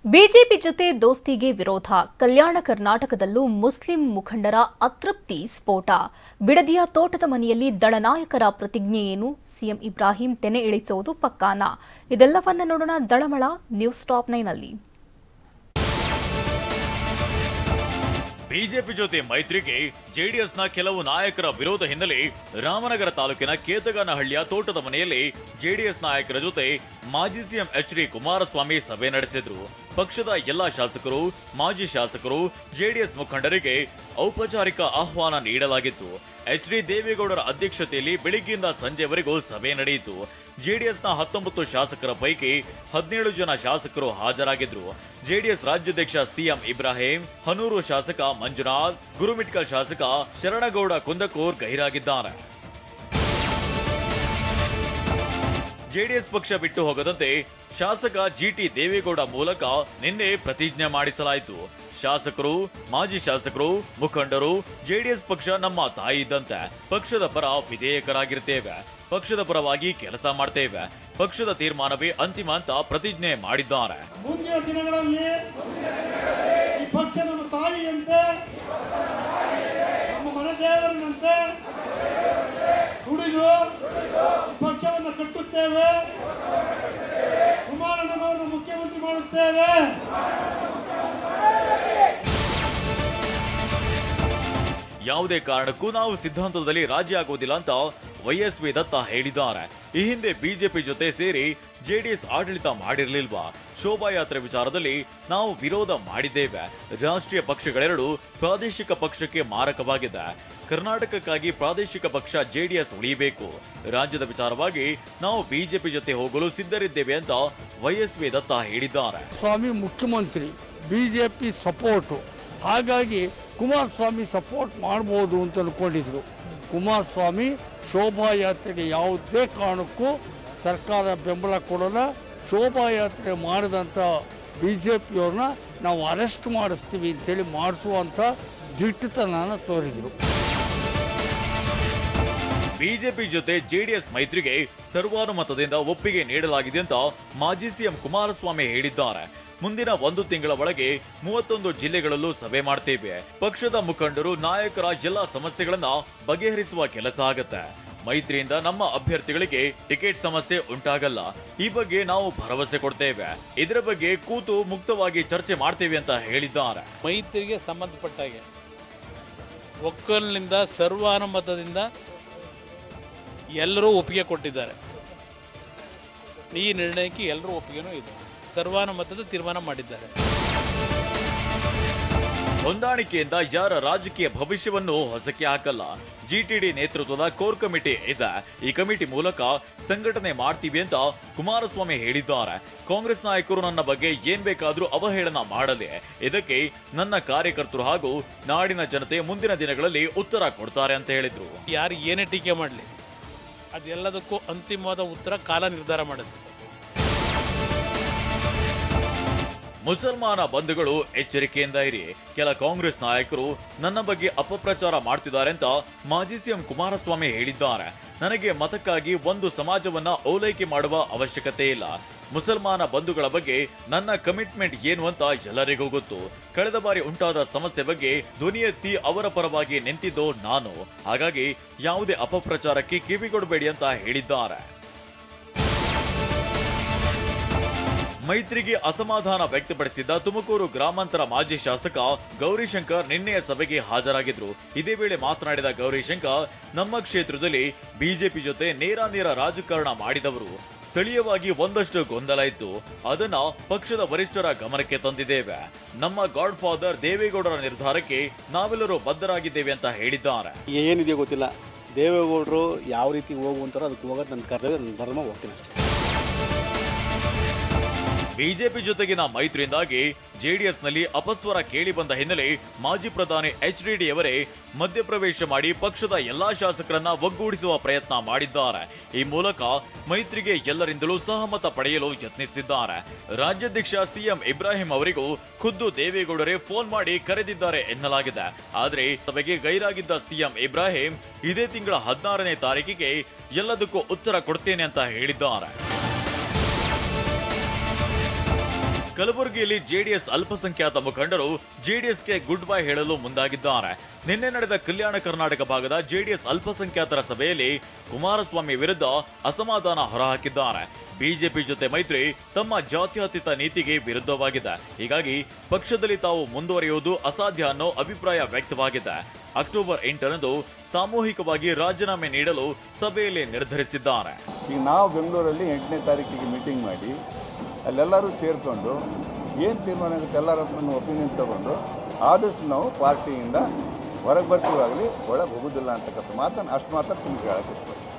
BJP ಜೊತೆ ದೋಸ್ತಿಗೆ ವಿರೋಧ. ಕಲ್ಯಾಣ ಕರ್ನಾಟಕದಲ್ಲೂ ಮುಸ್ಲಿಂ ಮುಖಂಡರ ಅತೃಪ್ತಿ ಸ್ಫೋಟ. ಬಿಡದಿಯ ತೋಟದ ಮನೆಯಲ್ಲಿ ದಳನಾಯಕರ ಪ್ರತಿಜ್ಞೆ ಏನು? ಸಿಎಂ ಇಬ್ರಾಹಿಂ ತೆನೆ ಇಳಿಸುವುದು ಪಕ್ಕಾನಾ? ಇದೆಲ್ಲವನ್ನ ನೋಡೋಣ ದಳಮಳ ನ್ಯೂಸ್ ಟಾಪ್ 9 ನಲ್ಲಿ. ಬಿಜೆಪಿ ಜೊತೆ ಮೈತ್ರಿಗೆ ಜೆಡಿಎಸ್ನ ಕೆಲವು ನಾಯಕರ ವಿರೋಧ ಹಿನ್ನೆಲೆ ರಾಮನಗರ ತಾಲೂಕಿನ ಕೇತಗಾನಹಳ್ಳಿಯ ತೋಟದ ಮನೆಯಲ್ಲಿ ಜೆಡಿಎಸ್ ನಾಯಕರ ಜೊತೆ ಮಾಜಿ ಸಿಎಂ ಎಚ್.ಡಿ. ಕುಮಾರಸ್ವಾಮಿ ಸಭೆ ನಡೆಸಿದ್ರು. ಪಕ್ಷದ ಎಲ್ಲಾ ಶಾಸಕರು, ಮಾಜಿ ಶಾಸಕರು, ಜೆಡಿಎಸ್ ಮುಖಂಡರಿಗೆ ಔಪಚಾರಿಕ ಆಹ್ವಾನ ನೀಡಲಾಗಿತ್ತು. ಎಚ್.ಡಿ. ದೇವೇಗೌಡರ ಅಧ್ಯಕ್ಷತೆಯಲ್ಲಿ ಬೆಳಿಗ್ಗೆಯಿಂದ ಸಂಜೆವರೆಗೂ ಸಭೆ ನಡೆಯಿತು. ಜೆಡಿಎಸ್ನ 19 ಶಾಸಕರ ಪೈಕಿ 17 ಜನ ಶಾಸಕರು ಹಾಜರಾಗಿದ್ರು. ಜೆಡಿಎಸ್ ರಾಜ್ಯಾಧ್ಯಕ್ಷ ಸಿಎಂ ಇಬ್ರಾಹಿಂ, ಹನೂರು ಶಾಸಕ ಮಂಜುನಾಥ್, ಗುರುಮಿಟ್ಕಲ್ ಶಾಸಕ ಶರಣಗೌಡ ಕುಂದಕೂರ್ ಗೈರಾಗಿದ್ದಾರೆ. ಜೆಡಿಎಸ್ ಪಕ್ಷ ಬಿಟ್ಟು ಹೋಗದಂತೆ ಶಾಸಕ ಜಿಟಿ ದೇವೇಗೌಡ ಮೂಲಕ ನಿನ್ನೆ ಪ್ರತಿಜ್ಞೆ ಮಾಡಿಸಲಾಯಿತು. ಶಾಸಕರು, ಮಾಜಿ ಶಾಸಕರು, ಮುಖಂಡರು ಜೆಡಿಎಸ್ ಪಕ್ಷ ನಮ್ಮ ತಾಯಿ ಇದ್ದಂತೆ. ಪಕ್ಷದ ಪರ ವಿಧೇಯಕರಾಗಿರ್ತೇವೆ, ಪಕ್ಷದ ಪರವಾಗಿ ಕೆಲಸ ಮಾಡ್ತೇವೆ, ಪಕ್ಷದ ತೀರ್ಮಾನವೇ ಅಂತಿಮ ಅಂತ ಪ್ರತಿಜ್ಞೆ ಮಾಡಿದ್ದಾರೆ. ಮುಂದಿನ ದಿನಗಳಲ್ಲಿ ಈ ಪಕ್ಷ ನಮ್ಮ ತಾಯಿಯಂತೆ, ನಮ್ಮ ಮನೆ ದೇವರನಂತೆ ದುಡಿದು ಈ ಪಕ್ಷವನ್ನು ಕಟ್ಟುತ್ತೇವೆ. ಕುಮಾರಣ್ಣನವರನ್ನು ಮುಖ್ಯಮಂತ್ರಿ ಮಾಡುತ್ತೇವೆ. ಯಾವುದೇ ಕಾರಣಕ್ಕೂ ನಾವು ಸಿದ್ಧಾಂತದಲ್ಲಿ ರಾಜಿ ಆಗುವುದಿಲ್ಲ ಅಂತ ವೈಎಸ್ವಿ ದತ್ತ ಹೇಳಿದ್ದಾರೆ. ಈ ಹಿಂದೆ ಬಿಜೆಪಿ ಜೊತೆ ಸೇರಿ ಜೆಡಿಎಸ್ ಆಡಳಿತ ಮಾಡಿರಲಿಲ್ವಾ? ಶೋಭಾಯಾತ್ರೆ ವಿಚಾರದಲ್ಲಿ ನಾವು ವಿರೋಧ ಮಾಡಿದ್ದೇವೆ. ರಾಷ್ಟ್ರೀಯ ಪಕ್ಷಗಳೆರಡು ಪ್ರಾದೇಶಿಕ ಪಕ್ಷಕ್ಕೆ ಮಾರಕವಾಗಿದೆ. ಕರ್ನಾಟಕಕ್ಕಾಗಿ ಪ್ರಾದೇಶಿಕ ಪಕ್ಷ ಜೆಡಿಎಸ್ ಉಳಿಯಬೇಕು. ರಾಜ್ಯದ ವಿಚಾರವಾಗಿ ನಾವು ಬಿಜೆಪಿ ಜೊತೆ ಹೋಗಲು ಸಿದ್ಧರಿದ್ದೇವೆ ಅಂತ ವೈಎಸ್ವಿ ದತ್ತ ಹೇಳಿದ್ದಾರೆ. ಸ್ವಾಮಿ ಮುಖ್ಯಮಂತ್ರಿ, ಬಿಜೆಪಿ ಸಪೋರ್ಟು, ಹಾಗಾಗಿ ಕುಮಾರಸ್ವಾಮಿ ಸಪೋರ್ಟ್ ಮಾಡ್ಬೋದು ಅಂತ ಅನ್ಕೊಂಡಿದ್ರು. ಕುಮಾರಸ್ವಾಮಿ ಶೋಭಾಯಾತ್ರೆಗೆ ಯಾವುದೇ ಕಾರಣಕ್ಕೂ ಸರ್ಕಾರ ಬೆಂಬಲ ಕೊಡೋಲ್ಲ. ಶೋಭಾಯಾತ್ರೆ ಮಾಡಿದಂಥ ಬಿಜೆಪಿಯವ್ರನ್ನ ನಾವು ಅರೆಸ್ಟ್ ಮಾಡಿಸ್ತೀವಿ ಅಂತೇಳಿ ಮಾಡಿಸುವಂಥ ದಿಟ್ಟತನ ತೋರಿದರು. ಬಿಜೆಪಿ ಜೊತೆ ಜೆಡಿಎಸ್ ಮೈತ್ರಿಗೆ ಸರ್ವಾನುಮತದಿಂದ ಒಪ್ಪಿಗೆ ನೀಡಲಾಗಿದೆ ಅಂತ ಮಾಜಿ ಸಿಎಂ ಕುಮಾರಸ್ವಾಮಿ ಹೇಳಿದ್ದಾರೆ. ಮುಂದಿನ 1 ತಿಂಗಳ ಒಳಗೆ 31 ಜಿಲ್ಲೆಗಳಲ್ಲೂ ಸಭೆ ಮಾಡ್ತೇವೆ. ಪಕ್ಷದ ಮುಖಂಡರು, ನಾಯಕರ ಎಲ್ಲಾ ಸಮಸ್ಯೆಗಳನ್ನ ಬಗೆಹರಿಸುವ ಕೆಲಸ ಆಗತ್ತೆ. ಮೈತ್ರಿಯಿಂದ ನಮ್ಮ ಅಭ್ಯರ್ಥಿಗಳಿಗೆ ಟಿಕೆಟ್ ಸಮಸ್ಯೆ ಉಂಟಾಗಲ್ಲ. ಈ ಬಗ್ಗೆ ನಾವು ಭರವಸೆ ಕೊಡ್ತೇವೆ. ಇದರ ಬಗ್ಗೆ ಕೂತು ಮುಕ್ತವಾಗಿ ಚರ್ಚೆ ಮಾಡ್ತೇವೆ ಅಂತ ಹೇಳಿದ್ದಾರೆ. ಮೈತ್ರಿಗೆ ಸಂಬಂಧಪಟ್ಟಾಗೆ ಒಕ್ಕಲಿನಿಂದ ಸರ್ವಾನುಮತದಿಂದ ಎಲ್ಲರೂ ಒಪ್ಪಿಗೆ ಕೊಟ್ಟಿದ್ದಾರೆ. ಈ ನಿರ್ಣಯಕ್ಕೆ ಎಲ್ಲರೂ ಒಪ್ಪಿಗೆನೂ ಇದೆ. ಸರ್ವಾನುಮತದ ತೀರ್ಮಾನ ಮಾಡಿದ್ದಾರೆ. ಹೊಂದಾಣಿಕೆಯಿಂದ ಯಾರ ರಾಜಕೀಯ ಭವಿಷ್ಯವನ್ನು ಹೊಸಕ್ಕೆ ಹಾಕಲ್ಲ. ಜಿಟಿಡಿ ನೇತೃತ್ವದ ಕೋರ್ ಕಮಿಟಿ ಇದೆ. ಈ ಕಮಿಟಿ ಮೂಲಕ ಸಂಘಟನೆ ಮಾಡ್ತೀವಿ ಅಂತ ಕುಮಾರಸ್ವಾಮಿ ಹೇಳಿದ್ದಾರೆ. ಕಾಂಗ್ರೆಸ್ ನಾಯಕರು ನನ್ನ ಬಗ್ಗೆ ಏನ್ ಬೇಕಾದ್ರೂ ಅವಹೇಳನ ಮಾಡಲಿ, ಇದಕ್ಕೆ ನನ್ನ ಕಾರ್ಯಕರ್ತರು ಹಾಗೂ ನಾಡಿನ ಜನತೆ ಮುಂದಿನ ದಿನಗಳಲ್ಲಿ ಉತ್ತರ ಕೊಡ್ತಾರೆ ಅಂತ ಹೇಳಿದ್ರು. ಯಾರು ಏನೇ ಟೀಕೆ ಮಾಡಲಿ, ಅದೆಲ್ಲದಕ್ಕೂ ಅಂತಿಮವಾದ ಉತ್ತರ ಕಾಲ ನಿರ್ಧಾರ ಮಾಡುತ್ತೆ. ಮುಸಲ್ಮಾನ ಬಂಧುಗಳು ಎಚ್ಚರಿಕೆಯಿಂದ ಇರಿ. ಕೆಲ ಕಾಂಗ್ರೆಸ್ ನಾಯಕರು ನನ್ನ ಬಗ್ಗೆ ಅಪಪ್ರಚಾರ ಮಾಡ್ತಿದ್ದಾರೆ ಅಂತ ಮಾಜಿ ಸಿಎಂ ಕುಮಾರಸ್ವಾಮಿ ಹೇಳಿದ್ದಾರೆ. ನನಗೆ ಮತಕ್ಕಾಗಿ ಒಂದು ಸಮಾಜವನ್ನ ಓಲೈಕೆ ಮಾಡುವ ಅವಶ್ಯಕತೆ ಇಲ್ಲ. ಮುಸಲ್ಮಾನ ಬಂಧುಗಳ ಬಗ್ಗೆ ನನ್ನ ಕಮಿಟ್ಮೆಂಟ್ ಏನು ಅಂತ ಎಲ್ಲರಿಗೂ ಗೊತ್ತು. ಕಳೆದ ಬಾರಿ ಉಂಟಾದ ಸಮಸ್ಯೆ ಬಗ್ಗೆ ಧ್ವನಿ ಎತ್ತಿ ಅವರ ಪರವಾಗಿ ನಿಂತಿದ್ದು ನಾನು. ಹಾಗಾಗಿ ಯಾವುದೇ ಅಪಪ್ರಚಾರಕ್ಕೆ ಕಿವಿಗೊಡಬೇಡಿ ಅಂತ ಹೇಳಿದ್ದಾರೆ. ಮೈತ್ರಿಗೆ ಅಸಮಾಧಾನ ವ್ಯಕ್ತಪಡಿಸಿದ್ದ ತುಮಕೂರು ಗ್ರಾಮಾಂತರ ಮಾಜಿ ಶಾಸಕ ಗೌರಿಶಂಕರ್ ನಿನ್ನೆಯ ಸಭೆಗೆ ಹಾಜರಾಗಿದ್ರು. ಇದೇ ವೇಳೆ ಮಾತನಾಡಿದ ಗೌರಿಶಂಕರ್, ನಮ್ಮ ಕ್ಷೇತ್ರದಲ್ಲಿ ಬಿಜೆಪಿ ಜೊತೆ ನೇರ ರಾಜಕಾರಣ ಮಾಡಿದವರು. ಸ್ಥಳೀಯವಾಗಿ ಒಂದಷ್ಟು ಗೊಂದಲ ಇತ್ತು, ಅದನ್ನ ಪಕ್ಷದ ವರಿಷ್ಠರ ಗಮನಕ್ಕೆ ತಂದಿದ್ದೇವೆ. ನಮ್ಮ ಗಾಡ್ ಫಾದರ್ ದೇವೇಗೌಡರ ನಿರ್ಧಾರಕ್ಕೆ ನಾವೆಲ್ಲರೂ ಬದ್ಧರಾಗಿದ್ದೇವೆ ಅಂತ ಹೇಳಿದ್ದಾರೆ. ಏನಿದೆ ಗೊತ್ತಿಲ್ಲ, ದೇವೇಗೌಡರು ಯಾವ ರೀತಿ ಹೋಗುವಂತಾರೋ ಅದಕ್ಕೆ ಹೋಗೋದು ನನ್ನ ಕರ್ತವ್ಯ, ನನ್ನ ಧರ್ಮ, ಹೋಗ್ತೀನಿ ಅಷ್ಟೇ. ಬಿಜೆಪಿ ಜೊತೆಗಿನ ಮೈತ್ರಿಯಿಂದಾಗಿ ಜೆಡಿಎಸ್ನಲ್ಲಿ ಅಪಸ್ವರ ಕೇಳಿ ಬಂದ ಹಿನ್ನೆಲೆ ಮಾಜಿ ಪ್ರಧಾನಿ ಎಚ್.ಡಿ.ಅವರೇ ಮಧ್ಯಪ್ರವೇಶ ಮಾಡಿ ಪಕ್ಷದ ಎಲ್ಲಾ ಶಾಸಕರನ್ನ ಒಗ್ಗೂಡಿಸುವ ಪ್ರಯತ್ನ ಮಾಡಿದ್ದಾರೆ. ಈ ಮೂಲಕ ಮೈತ್ರಿಗೆ ಎಲ್ಲರಿಂದಲೂ ಸಹಮತ ಪಡೆಯಲು ಯತ್ನಿಸಿದ್ದಾರೆ. ರಾಜ್ಯಾಧ್ಯಕ್ಷ ಸಿಎಂ ಇಬ್ರಾಹಿಂ ಅವರಿಗೂ ಖುದ್ದು ದೇವೇಗೌಡರೇ ಫೋನ್ ಮಾಡಿ ಕರೆದಿದ್ದಾರೆ ಎನ್ನಲಾಗಿದೆ. ಆದರೆ ಸಭೆಗೆ ಗೈರಾಗಿದ್ದ ಸಿಎಂ ಇಬ್ರಾಹಿಂ ಇದೇ ತಿಂಗಳ 16ನೇ ತಾರೀಕಿಗೆ ಎಲ್ಲದಕ್ಕೂ ಉತ್ತರ ಕೊಡ್ತೇನೆ ಅಂತ ಹೇಳಿದ್ದಾರೆ. ಕಲಬುರಗಿಯಲ್ಲಿ ಜೆಡಿಎಸ್ ಅಲ್ಪಸಂಖ್ಯಾತ ಮುಖಂಡರು ಜೆಡಿಎಸ್ಗೆ ಗುಡ್ ಬೈ ಹೇಳಲು ಮುಂದಾಗಿದ್ದಾರೆ. ನಿನ್ನೆ ನಡೆದ ಕಲ್ಯಾಣ ಕರ್ನಾಟಕ ಭಾಗದ ಜೆಡಿಎಸ್ ಅಲ್ಪಸಂಖ್ಯಾತರ ಸಭೆಯಲ್ಲಿ ಕುಮಾರಸ್ವಾಮಿ ವಿರುದ್ಧ ಅಸಮಾಧಾನ ಹೊರಹಾಕಿದ್ದಾರೆ. ಬಿಜೆಪಿ ಜೊತೆ ಮೈತ್ರಿ ತಮ್ಮ ಜಾತ್ಯತೀತ ನೀತಿಗೆ ವಿರುದ್ಧವಾಗಿದೆ. ಹೀಗಾಗಿ ಪಕ್ಷದಲ್ಲಿ ತಾವು ಮುಂದುವರಿಯುವುದು ಅಸಾಧ್ಯ ಅನ್ನೋ ಅಭಿಪ್ರಾಯ ವ್ಯಕ್ತವಾಗಿದೆ. ಅಕ್ಟೋಬರ್ 8ರಂದು ಸಾಮೂಹಿಕವಾಗಿ ರಾಜೀನಾಮೆ ನೀಡಲು ಸಭೆಯಲ್ಲಿ ನಿರ್ಧರಿಸಿದ್ದಾರೆ. ಈಗ ನಾವು ಬೆಂಗಳೂರಲ್ಲಿ 8ನೇ ತಾರೀಕಿಗೆ ಮೀಟಿಂಗ್ ಮಾಡಿ ಅಲ್ಲೆಲ್ಲರೂ ಸೇರಿಕೊಂಡು ಏನು ತೀರ್ಮಾನ ಆಗುತ್ತೆ ಎಲ್ಲರ ಹತ್ರ ಒಪಿನಿಯನ್ ತಗೊಂಡು ಆದಷ್ಟು ನಾವು ಪಾರ್ಟಿಯಿಂದ ಹೊರಗೆ ಬರ್ತೀವಾಗಲಿ ಒಳಗೆ ಹೋಗೋದಿಲ್ಲ ಅಂತಕ್ಕಂಥ ಮಾತನ್ನು ಅಷ್ಟು ಮಾತ್ರ ನಿಮ್ಗೆ ಹೇಳಕ್ಕೆ ಇಷ್ಟಪಡ್ತೀನಿ.